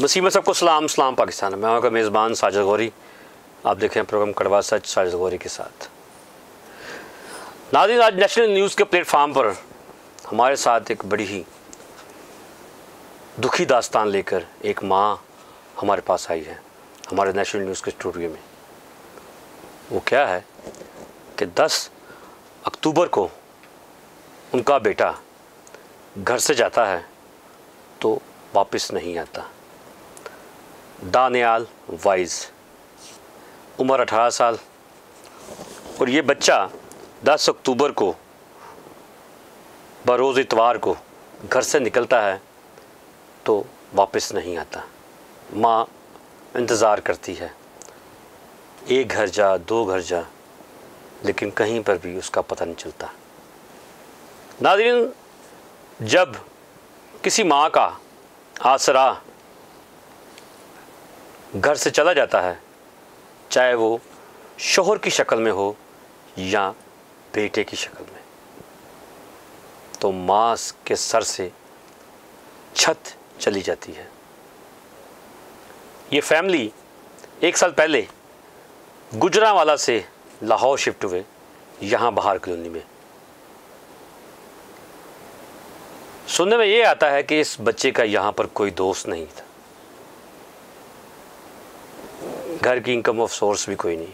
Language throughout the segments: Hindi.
नसीब में सबको सलाम पाकिस्तान। मैं आपका मेज़बान साजिद गौरी। आप देखें प्रोग्राम कड़वा सच साजिद गौरी के साथ। नाज़रीन, आज नेशनल न्यूज़ के प्लेटफार्म पर हमारे साथ एक बड़ी ही दुखी दास्तान लेकर एक माँ हमारे पास आई है हमारे नेशनल न्यूज़ के स्टूडियो में। वो क्या है कि 10 अक्टूबर को उनका बेटा घर से जाता है तो वापस नहीं आता। दानियाल वाइज, उम्र 18 साल, और ये बच्चा 10 अक्टूबर को बरोज़ इतवार को घर से निकलता है तो वापस नहीं आता। माँ इंतज़ार करती है, एक घर जा 2 घर जा, लेकिन कहीं पर भी उसका पता नहीं चलता। नाज़रीन, जब किसी माँ का आसरा घर से चला जाता है, चाहे वो शोहर की शक्ल में हो या बेटे की शक्ल में, तो माँ के सर से छत चली जाती है। ये फैमिली 1 साल पहले गुजरांवाला से लाहौर शिफ्ट हुए, यहाँ बहार कॉलोनी में। सुनने में ये आता है कि इस बच्चे का यहाँ पर कोई दोस्त नहीं था, घर की इनकम ऑफ सोर्स भी कोई नहीं।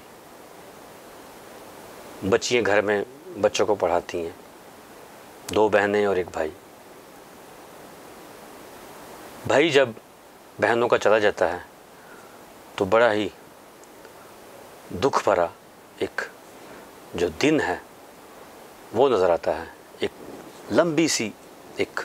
बच्चियाँ घर में बच्चों को पढ़ाती हैं, 2 बहनें और 1 भाई। भाई जब बहनों का चला जाता है तो बड़ा ही दुख भरा एक जो दिन है वो नज़र आता है। एक लंबी सी एक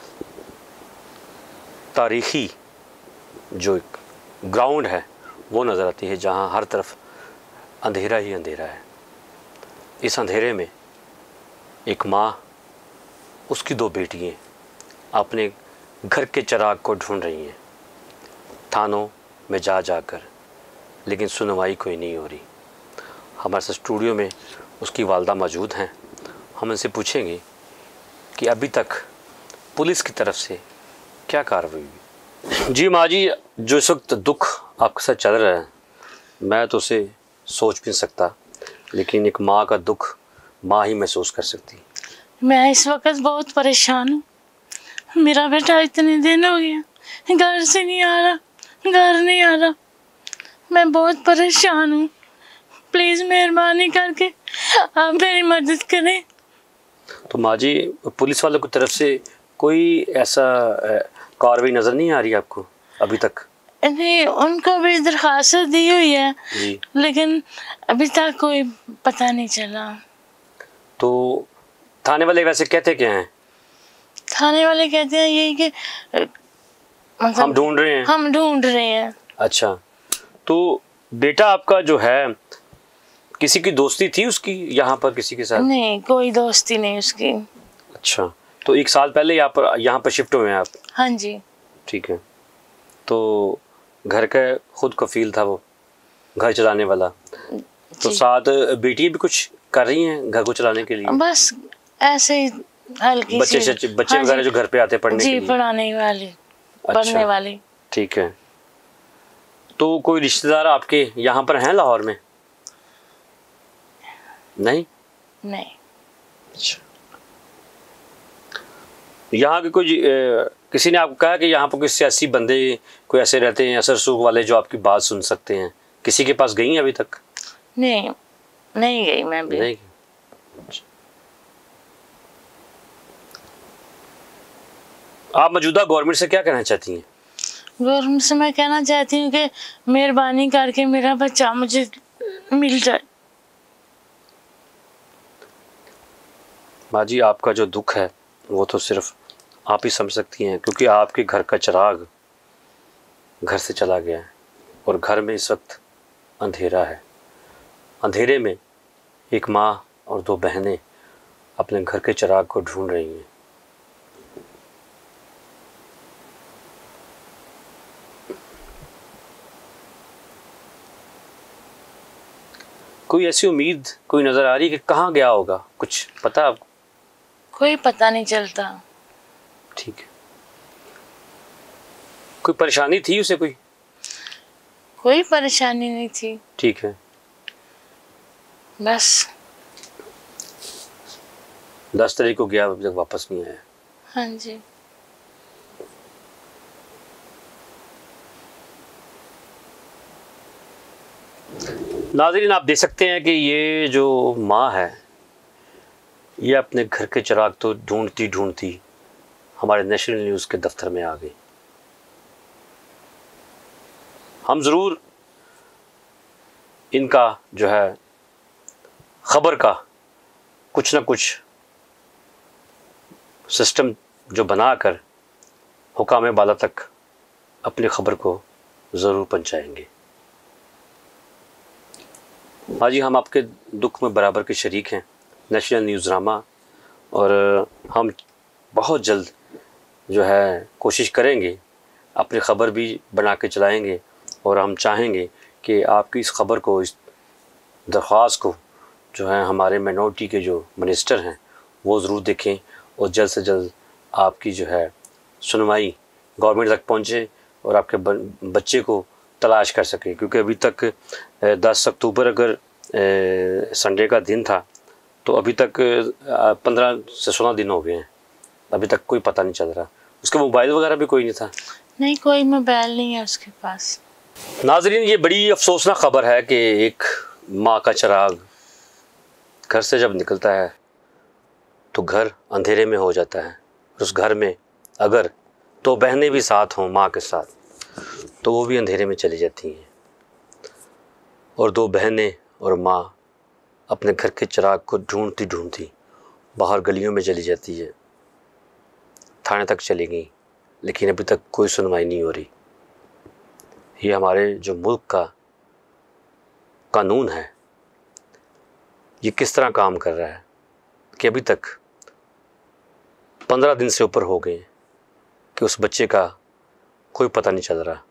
तारीख़ी जो एक ग्राउंड है वो नज़र आती है, जहाँ हर तरफ अंधेरा ही अंधेरा है। इस अंधेरे में एक माँ, उसकी 2 बेटियाँ अपने घर के चिराग को ढूंढ रही हैं, थानों में जा कर, लेकिन सुनवाई कोई नहीं हो रही। हमारे साथ स्टूडियो में उसकी वालदा मौजूद हैं। हम उनसे पूछेंगे कि अभी तक पुलिस की तरफ से क्या कार्रवाई हुई। जी माँ जी, जो इस वक्त दुख आपके साथ चल रहा है, मैं तो उसे सोच भी नहीं सकता, लेकिन एक माँ का दुख माँ ही महसूस कर सकती। मैं इस वक्त बहुत परेशान हूँ। मेरा बेटा इतने दिन हो गया घर से नहीं आ रहा, घर नहीं आ रहा। मैं बहुत परेशान हूँ। प्लीज़ मेहरबानी करके आप मेरी मदद करें। तो माँ जी, पुलिस वालों की तरफ से कोई ऐसा कार्रवाई नज़र नहीं आ रही आपको अभी तक? नहीं, उनको भी दरख्वास्त दी हुई है जी, लेकिन अभी तक कोई पता नहीं चला। तो थाने वाले वैसे कहते क्या हैं? थाने वाले कहते हैं यही कि मतलब हम ढूंढ रहे हैं। हम ढूंढ रहे हैं। अच्छा, तो बेटा आपका जो है, किसी की दोस्ती थी उसकी यहाँ पर किसी के साथ? नहीं, कोई दोस्ती नहीं उसकी। अच्छा, तो 1 साल पहले यहाँ पर शिफ्ट हुए हैं आप? हाँ जी। ठीक है, तो घर का खुद कफील था वो, घर चलाने वाला। तो साथ बेटी भी कुछ कर रही हैं घर को चलाने के लिए? बस ऐसे ही हल्की बच्चे हाँ वगैरह जो घर पे आते पढ़ने के लिए? पढ़ाने वाली। अच्छा, पढ़ने वाली। ठीक है। तो कोई रिश्तेदार आपके यहाँ पर हैं लाहौर में? नहीं। अच्छा, यहाँ के कोई किसी ने आपको कहा कि यहाँ पर कोई सियासी बंदे कोई ऐसे रहते हैं असर सूख वाले जो आपकी बात सुन सकते हैं? किसी के पास गई हैं अभी तक? नहीं गई मैं भी। नहीं। आप मौजूदा गवर्नमेंट से क्या कहना चाहती हैं? गवर्नमेंट से मैं कहना चाहती हूँ कि मेहरबानी करके मेरा बच्चा मुझे मिल जाए। माँ जी, आपका जो दुख है वो तो सिर्फ आप ही समझ सकती हैं, क्योंकि आपके घर का चिराग घर से चला गया है और घर में इस वक्त अंधेरा है। अंधेरे में एक माँ और 2 बहनें अपने घर के चिराग को ढूंढ रही हैं। कोई ऐसी उम्मीद कोई नज़र आ रही है कि कहाँ गया होगा? कुछ पता आपको? कोई पता नहीं चलता। ठीक है। कोई परेशानी थी उसे? कोई परेशानी नहीं थी। ठीक है। बस 10 तारीख को गया, अभी तक वापस नहीं आया। हाँ जी। नाज़रीन, आप देख सकते हैं कि ये जो माँ है, ये अपने घर के चिराग तो ढूंढती ढूंढती हमारे नेशनल न्यूज़ के दफ्तर में आ गई। हम ज़रूर इनका जो है ख़बर का कुछ ना कुछ सिस्टम जो बनाकर हुकाम बाला तक अपनी ख़बर को ज़रूर पहुँचाएंगे। हाँ जी, हम आपके दुख में बराबर के शरीक हैं, नेशनल न्यूज़ ड्रामा, और हम बहुत जल्द जो है कोशिश करेंगे, अपनी ख़बर भी बना के चलाएँगे, और हम चाहेंगे कि आपकी इस ख़बर को, इस दरख्वास्त को जो है हमारे माइनॉरिटी के जो मिनिस्टर हैं वो ज़रूर देखें, और जल्द से जल्द आपकी जो है सुनवाई गवर्नमेंट तक पहुँचे और आपके बच्चे को तलाश कर सके। क्योंकि अभी तक 10 अक्टूबर अगर संडे का दिन था तो अभी तक 15 से 16 दिन हो गए हैं, अभी तक कोई पता नहीं चल रहा। उसके मोबाइल वगैरह भी कोई नहीं था? नहीं, कोई मोबाइल नहीं है उसके पास। नाज़रीन, ये बड़ी अफसोसनाक ख़बर है कि एक माँ का चिराग घर से जब निकलता है तो घर अंधेरे में हो जाता है। उस घर में अगर 2 बहनें भी साथ हों माँ के साथ तो वो भी अंधेरे में चली जाती हैं, और 2 बहनें और माँ अपने घर के चिराग को ढूंढती ढूंढती बाहर गलियों में चली जाती है। थाने तक चली गई, लेकिन अभी तक कोई सुनवाई नहीं हो रही। ये हमारे जो मुल्क का कानून है, ये किस तरह काम कर रहा है कि अभी तक 15 दिन से ऊपर हो गए कि उस बच्चे का कोई पता नहीं चल रहा।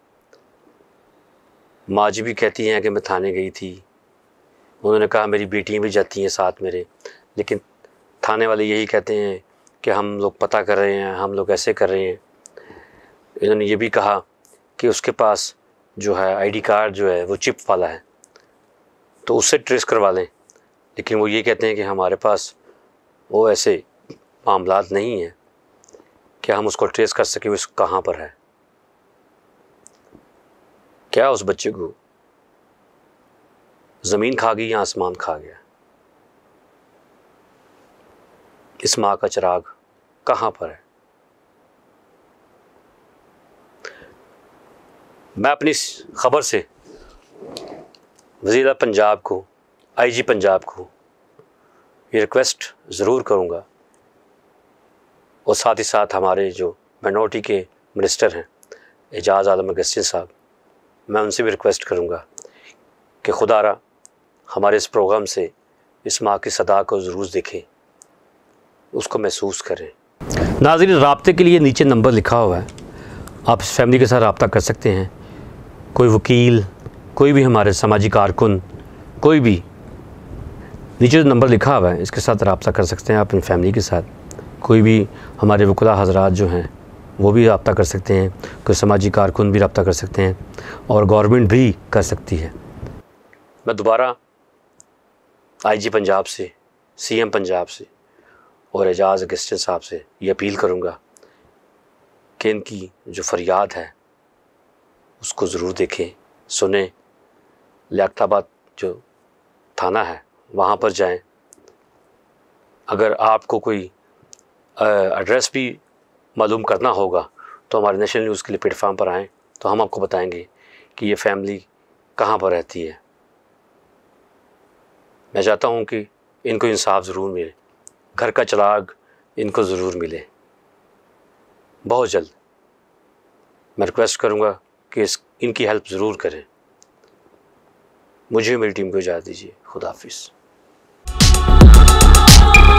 माँ जी भी कहती हैं कि मैं थाने गई थी, उन्होंने कहा मेरी बेटियाँ भी जाती हैं साथ मेरे, लेकिन थाने वाले यही कहते हैं कि हम लोग पता कर रहे हैं, हम लोग ऐसे कर रहे हैं। इन्होंने ये भी कहा कि उसके पास जो है आईडी कार्ड जो है वो चिप वाला है, तो उससे ट्रेस करवा लें, लेकिन वो ये कहते हैं कि हमारे पास वो ऐसे मामलात नहीं हैं कि हम उसको ट्रेस कर सकें वो कहाँ पर है। क्या उस बच्चे को ज़मीन खा गई या आसमान खा गया? इस माँ का चिराग कहाँ पर है? मैं अपनी इस ख़बर से वज़ीर पंजाब को, आईजी पंजाब को ये रिक्वेस्ट ज़रूर करूँगा, और साथ ही साथ हमारे जो माइनॉरिटी के मिनिस्टर हैं एजाज़ आलम अगस्तिन साहब, मैं उनसे भी रिक्वेस्ट करूँगा कि खुदारा हमारे इस प्रोग्राम से इस माँ की सदा को ज़रूर देखें, उसको महसूस करें। नाज़रीन, राब्ते के लिए नीचे नंबर लिखा हुआ है, आप इस फैमिली के साथ रब्ता कर सकते हैं। कोई वकील, कोई भी हमारे समाजी कारकुन, कोई भी, नीचे जो नंबर लिखा हुआ है इसके साथ रब्ता कर सकते हैं आप इन फैमिली के साथ। कोई भी हमारे वकुला हज़रात जो हैं वो भी रब्ता कर सकते हैं, कोई समाजी कारकुन भी रब्ता कर सकते हैं, और गवर्नमेंट भी कर सकती है। मैं दोबारा आईजी पंजाब से, सीएम पंजाब से और एजाज़ अगस्तिन साहब से ये अपील करूँगा कि इनकी जो फरियाद है उसको ज़रूर देखें, सुने। लियाकताबाद जो थाना है वहाँ पर जाएं। अगर आपको कोई एड्रेस भी मालूम करना होगा तो हमारे नेशनल न्यूज़ के लिए प्लेटफार्म पर आएँ, तो हम आपको बताएंगे कि ये फैमिली कहाँ पर रहती है। मैं चाहता हूँ कि इनको इंसाफ ज़रूर मिले, घर का चिराग इनको ज़रूर मिले बहुत जल्द। मैं रिक्वेस्ट करूँगा कि इनकी हेल्प ज़रूर करें। मुझे मेरी टीम को इजाज़त दीजिए। खुदा हाफिज़।